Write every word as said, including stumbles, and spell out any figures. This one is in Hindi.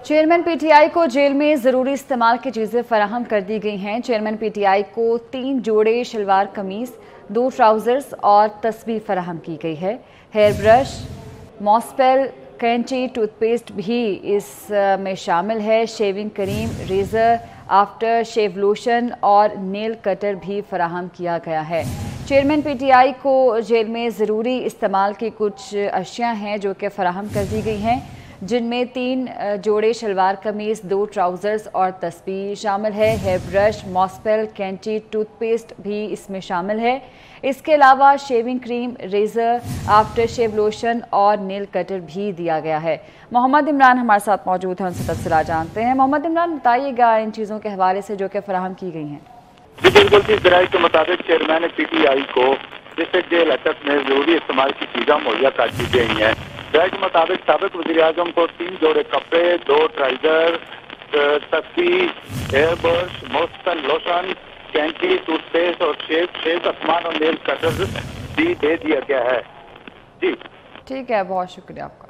चेयरमैन पीटीआई को जेल में जरूरी इस्तेमाल की चीजें फराहम कर दी गई हैं। चेयरमैन पीटीआई को तीन जोड़े शलवार कमीज, दो ट्राउजर्स और तस्बीह फराहम की गई है। हेयर ब्रश, मॉस्पेल, कैंची, टूथपेस्ट भी इसमें शामिल है। Shaving cream, razor, after shave lotion और नेल कटर भी फराहम किया गया है। चेयरमैन पीटीआई को जेल में ज़रूरी इस्तेमाल की कुछ अशिया हैं जो कि फराहम कर दी गई हैं, जिनमें तीन जोड़े शलवार कमीज, दो ट्राउज़र्स और तस्बीह शामिल है। हेयर ब्रश, मॉस्पेल, कैंची, टूथपेस्ट भी इसमें शामिल है। इसके अलावा shaving cream, razor, after shave lotion और नेल कटर भी दिया गया है। मोहम्मद इमरान हमारे साथ मौजूद हैं, उनसे तफसीलात जानते हैं। मोहम्मद इमरान, बताइएगा इन चीज़ों के हवाले से जो कि फराहम की गई हैं। जी बिल्कुल, इस जराये के मुताबिक चेयरमैन पीटीआई को डिस्ट्रिक्ट जेल अटक में जरूरी इस्तेमाल की चीज़ें मुहैया कर दी गई हैं। जराये के मुताबिक साबिक वज़ीर आज़म को तीन जोड़े कपड़े, दो ट्राउजर, तस्बीह, हेयर ब्रश, मॉस्पेल लोशन, कैंची, टूथपेस्ट और शेव शेव असमान और नेल कटर भी दे दिया गया है। जी ठीक है, बहुत शुक्रिया आपका।